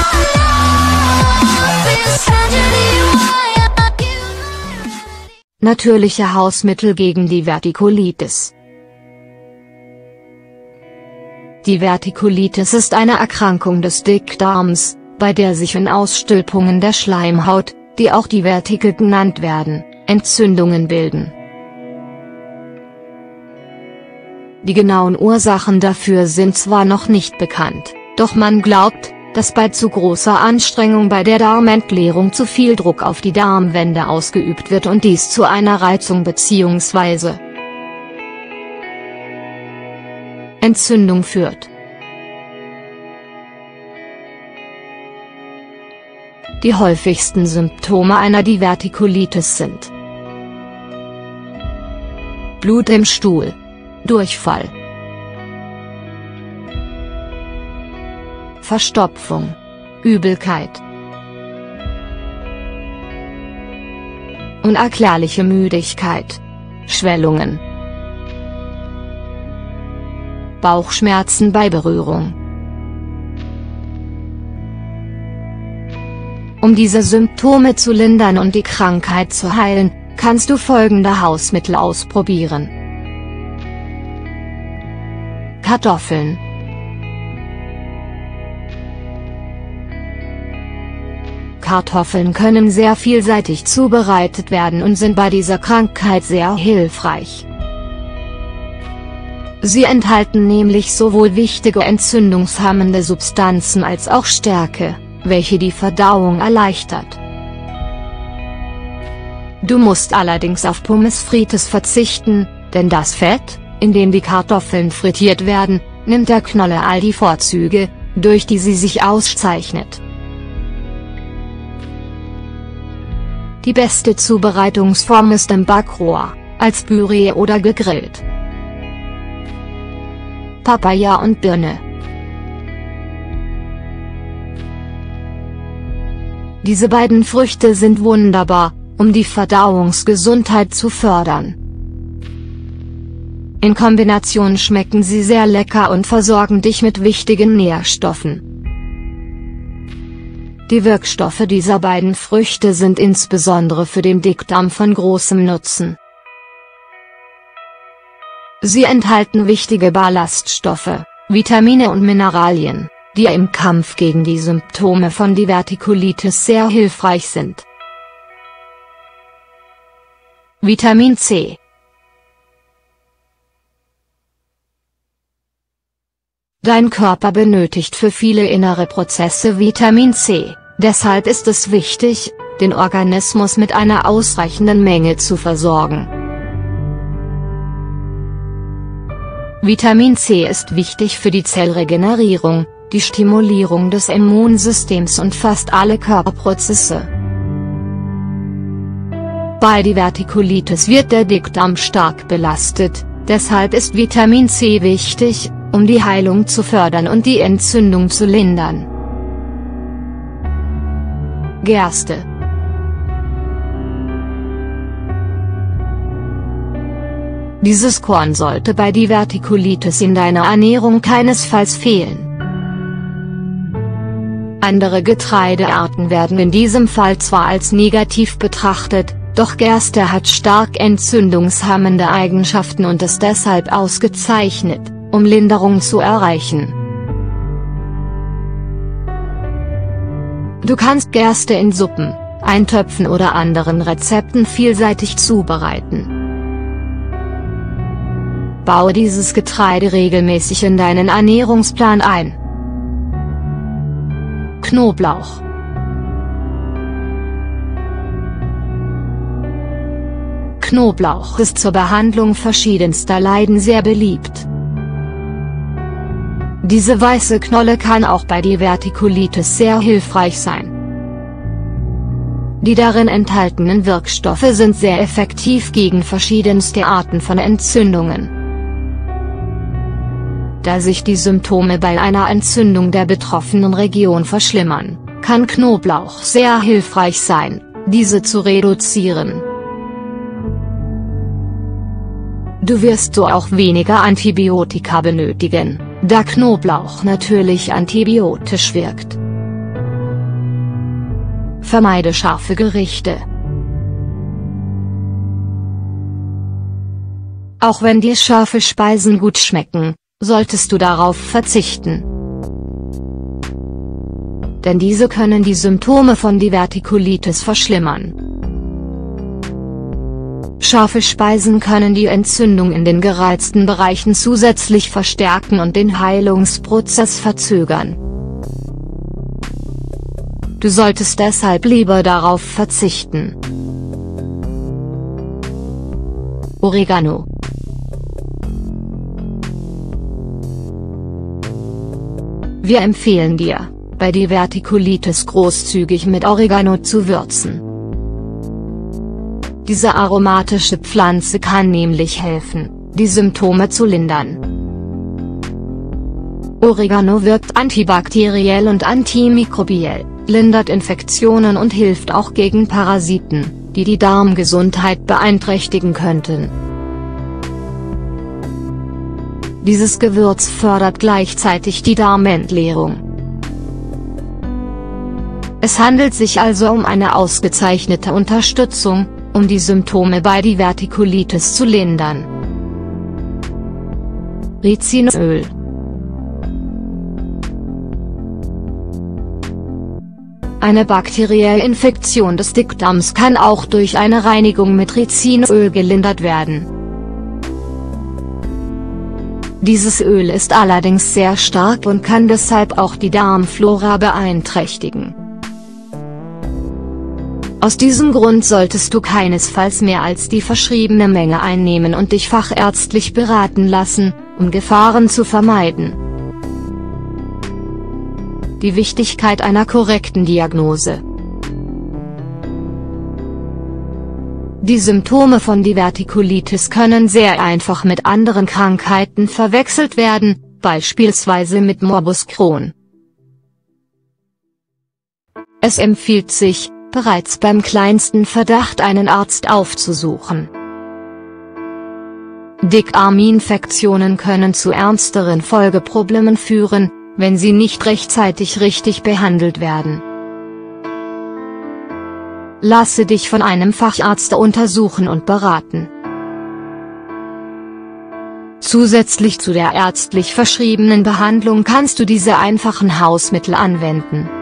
Natürliche Hausmittel gegen Divertikulitis. Divertikulitis ist eine Erkrankung des Dickdarms, bei der sich in Ausstülpungen der Schleimhaut, die auch Divertikel genannt werden, Entzündungen bilden. Die genauen Ursachen dafür sind zwar noch nicht bekannt, doch man glaubt, dass bei zu großer Anstrengung bei der Darmentleerung zu viel Druck auf die Darmwände ausgeübt wird und dies zu einer Reizung bzw. Entzündung führt. Die häufigsten Symptome einer Divertikulitis sind Blut im Stuhl, Durchfall, Verstopfung, Übelkeit, unerklärliche Müdigkeit, Schwellungen, Bauchschmerzen bei Berührung. Um diese Symptome zu lindern und die Krankheit zu heilen, kannst du folgende Hausmittel ausprobieren. Kartoffeln. Kartoffeln können sehr vielseitig zubereitet werden und sind bei dieser Krankheit sehr hilfreich. Sie enthalten nämlich sowohl wichtige entzündungshemmende Substanzen als auch Stärke, welche die Verdauung erleichtert. Du musst allerdings auf Pommes frites verzichten, denn das Fett, in dem die Kartoffeln frittiert werden, nimmt der Knolle all die Vorzüge, durch die sie sich auszeichnet. Die beste Zubereitungsform ist im Backrohr, als Püree oder gegrillt. Papaya und Birne. Diese beiden Früchte sind wunderbar, um die Verdauungsgesundheit zu fördern. In Kombination schmecken sie sehr lecker und versorgen dich mit wichtigen Nährstoffen. Die Wirkstoffe dieser beiden Früchte sind insbesondere für den Dickdarm von großem Nutzen. Sie enthalten wichtige Ballaststoffe, Vitamine und Mineralien, die im Kampf gegen die Symptome von Divertikulitis sehr hilfreich sind. Vitamin C. Dein Körper benötigt für viele innere Prozesse Vitamin C, deshalb ist es wichtig, den Organismus mit einer ausreichenden Menge zu versorgen. Vitamin C ist wichtig für die Zellregenerierung, die Stimulierung des Immunsystems und fast alle Körperprozesse. Bei Divertikulitis wird der Dickdarm stark belastet, deshalb ist Vitamin C wichtig, um die Heilung zu fördern und die Entzündung zu lindern. Gerste. Dieses Korn sollte bei Divertikulitis in deiner Ernährung keinesfalls fehlen. Andere Getreidearten werden in diesem Fall zwar als negativ betrachtet, doch Gerste hat stark entzündungshemmende Eigenschaften und ist deshalb ausgezeichnet, um Linderung zu erreichen. Du kannst Gerste in Suppen, Eintöpfen oder anderen Rezepten vielseitig zubereiten. Baue dieses Getreide regelmäßig in deinen Ernährungsplan ein. Knoblauch. Knoblauch ist zur Behandlung verschiedenster Leiden sehr beliebt. Diese weiße Knolle kann auch bei Divertikulitis sehr hilfreich sein. Die darin enthaltenen Wirkstoffe sind sehr effektiv gegen verschiedenste Arten von Entzündungen. Da sich die Symptome bei einer Entzündung der betroffenen Region verschlimmern, kann Knoblauch sehr hilfreich sein, diese zu reduzieren. Du wirst so auch weniger Antibiotika benötigen, da Knoblauch natürlich antibiotisch wirkt. Vermeide scharfe Gerichte. Auch wenn dir scharfe Speisen gut schmecken, solltest du darauf verzichten. Denn diese können die Symptome von Divertikulitis verschlimmern. Scharfe Speisen können die Entzündung in den gereizten Bereichen zusätzlich verstärken und den Heilungsprozess verzögern. Du solltest deshalb lieber darauf verzichten. Oregano. Wir empfehlen dir, bei Divertikulitis großzügig mit Oregano zu würzen. Diese aromatische Pflanze kann nämlich helfen, die Symptome zu lindern. Oregano wirkt antibakteriell und antimikrobiell, lindert Infektionen und hilft auch gegen Parasiten, die die Darmgesundheit beeinträchtigen könnten. Dieses Gewürz fördert gleichzeitig die Darmentleerung. Es handelt sich also um eine ausgezeichnete Unterstützung, um die Symptome bei Divertikulitis zu lindern. Rizinusöl. Eine bakterielle Infektion des Dickdarms kann auch durch eine Reinigung mit Rizinusöl gelindert werden. Dieses Öl ist allerdings sehr stark und kann deshalb auch die Darmflora beeinträchtigen. Aus diesem Grund solltest du keinesfalls mehr als die verschriebene Menge einnehmen und dich fachärztlich beraten lassen, um Gefahren zu vermeiden. Die Wichtigkeit einer korrekten Diagnose. Die Symptome von Divertikulitis können sehr einfach mit anderen Krankheiten verwechselt werden, beispielsweise mit Morbus Crohn. Es empfiehlt sich, bereits beim kleinsten Verdacht einen Arzt aufzusuchen. Dickdarminfektionen können zu ernsteren Folgeproblemen führen, wenn sie nicht rechtzeitig richtig behandelt werden. Lasse dich von einem Facharzt untersuchen und beraten. Zusätzlich zu der ärztlich verschriebenen Behandlung kannst du diese einfachen Hausmittel anwenden.